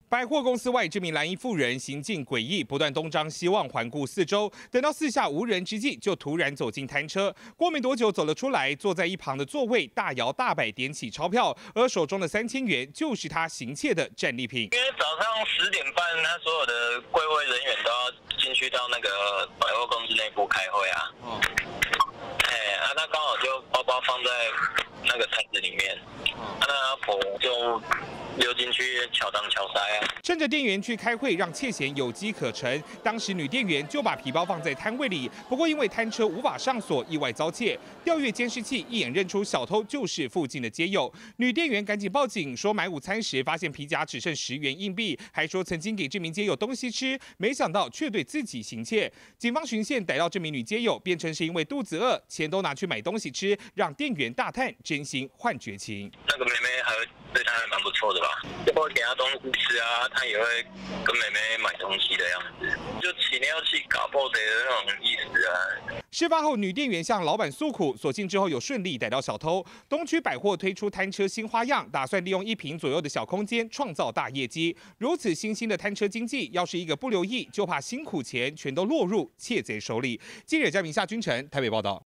百货公司外，这名蓝衣妇人行径诡异，不断东张西望，环顾四周。等到四下无人之际，就突然走进摊车。过没多久走了出来，坐在一旁的座位，大摇大摆点起钞票，而手中的3000元就是他行窃的战利品。 因为早上10点半，他所有的柜位人员都要进去到那个百货公司内部开会啊。他刚好就包包放在那个摊子里面，那阿婆就溜进去敲东敲西啊。 趁着店员去开会，让窃嫌有机可乘。当时女店员就把皮包放在摊位里，不过因为摊车无法上锁，意外遭窃。调阅监视器，一眼认出小偷就是附近的街友。女店员赶紧报警，说买午餐时发现皮夹只剩10元硬币，还说曾经给这名街友东西吃，没想到却对自己行窃。警方循线逮到这名女街友，辩称是因为肚子饿，钱都拿去买东西吃，让店员大叹真心换绝情。 那个妹妹对他还蛮不错的吧？就会给他东西吃啊，他也会跟妹妹买东西的样子，就起尿起搞破贼的那种意思啊。 事发后，女店员向老板诉苦，所幸之后有顺利逮到小偷。东区百货推出摊车新花样，打算利用1坪左右的小空间创造大业绩。如此新兴的摊车经济，要是一个不留意，就怕辛苦钱全都落入窃贼手里。记者江明夏君城台北报道。